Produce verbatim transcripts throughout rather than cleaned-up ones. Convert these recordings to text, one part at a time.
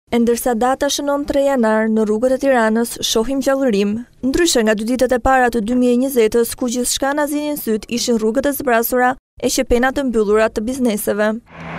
E ndërsa data shënon tre janar në rrugët e Tiranës shohim gjallërim, ndryshe nga dy ditët e para të dy mijë e njëzet-ës ku gjithçka na zinin syt ishin rrugët e zbrasura e qepenat të mbyllura të bizneseve.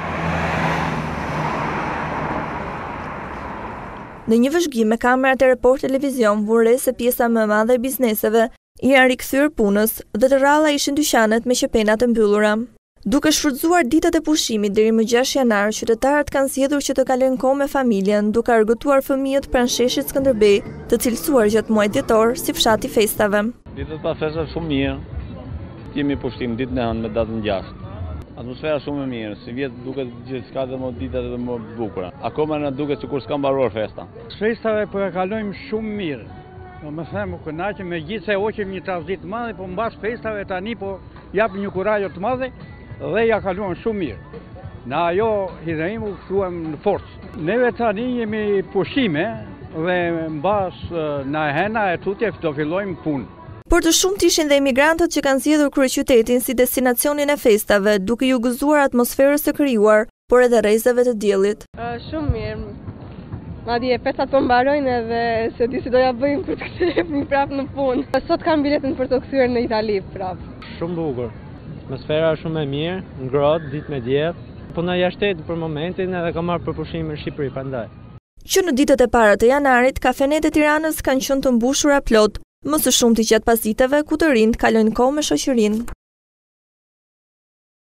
Në një vëzhgim me kamerat e Report Televizion vure se pjesa më e madhe e bizneseve i janë rikthyer punës dhe të rralla ishin dyqanet me qepenat të mbyllura. Duke shfrytzuar ditët e pushimit deri më gjashtë janar, qytetarët kanë zgjedhur që të kalojnë kohë me familjen, duke argëtuar fëmijët pranë sheshit Skënderbej, të cilësuar gjatë muajit dhjetor si fshati festave. Ditët pas festave shumë mirë. Kemi pushim ditën e hënë me datën gjashtë. Atmosfera shumë e mirë, si vjet duket gjithçka dhe më ditët edhe më bukura. Akoma na duket sikur s'ka mbaruar festa. Festave po e kalojmë shumë mirë. Do më them, u kënaqem megjithse hoqim një tradhit të madhe, po mbas festave tani po jap një kurajë të madhe dhe ja kaluan shumë mirë. Në ajo hidhim u thuam në forcë. Neve tani jemi pushime dhe mbas na hena e tutje do fillojmë punë. Por të shumtë ishin dhe emigrantët që kanë zgjedhur kryeqytetin si destinacionin e festave, duke ju gëzuar atmosferës së krijuar, por edhe rrezeve të diellit. Uh, shumë mirë. Madje festat po mbarojnë edhe se di si do ja bëjmë kur të kthehemi prapë në punë. Sot kam biletën për të kthyer në Itali prapë. Shumë bukur. Atmosfera shumë e mirë, ngrohtë ditë me diell. Po na jashtet për momentin edhe kam marrë për pushim në Shqipëri prandaj. Që në ditët e para të janarit, kafenet e Tiranës kanë qenë të mbushura plot, më së shumti gjatë pasditeve ku të rinjt kalojnë kohë me shoqërinë.